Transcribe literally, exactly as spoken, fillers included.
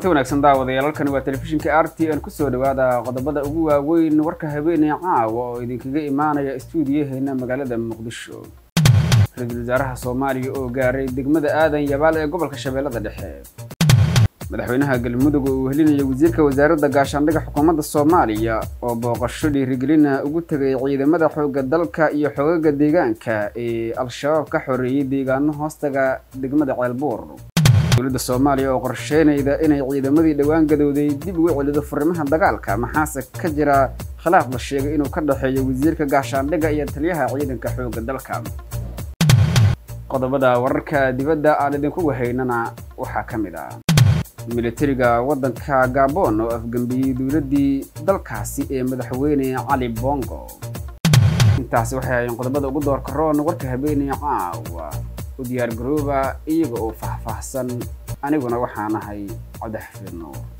kulanti wanaagsan daawadayaal halkani waa telefishinka R T N ku soo dhawaada qodobada ugu waaweyn warka habeenay caawa oo idinkaga imaanaya stuudiyaheena magaalada Muqdisho. Ra'iisul Wasaaraha Soomaaliya oo gaaray degmada Aadan Yabaal ee gobolka Shabeellada Dhexe. Madaxweynaha Galmudug oo helinaya wasiirka wasaaradda gaashaandhigga xukuumadda Soomaaliya oo booqasho dhiirigelina ugu tagay ciidamada xoogga dalka iyo xoogagga deegaanka ee Al-Shabaab ka xoreeyay deegaano hoostaga degmada Ceelbuur. dowladda Soomaaliya oo qorsheynayda inay ciidamadii dhawaan gadowday dib ugu celido furimaha dagaalka maxaase ka jira khilaaf la sheegay inuu ka dhaxeeyo wasiirka gaashaandhigga iyo taliyaha ciidanka xoogga dalka. qodobada wararka dibadda aan idinku wahaynana waxaa ka mid ah militariga waddanka Gabon oo afgambiyay dowladdii dalkaasi ee madaxweyne Ali Bongo. intaasi waxay ahaayeen qodobada ugu doorka roon warka habeenay caawa u diyaar garooba iyaga oo faahfaahsan aniguna waxaan ahay Cabdi Xafiid Nuur.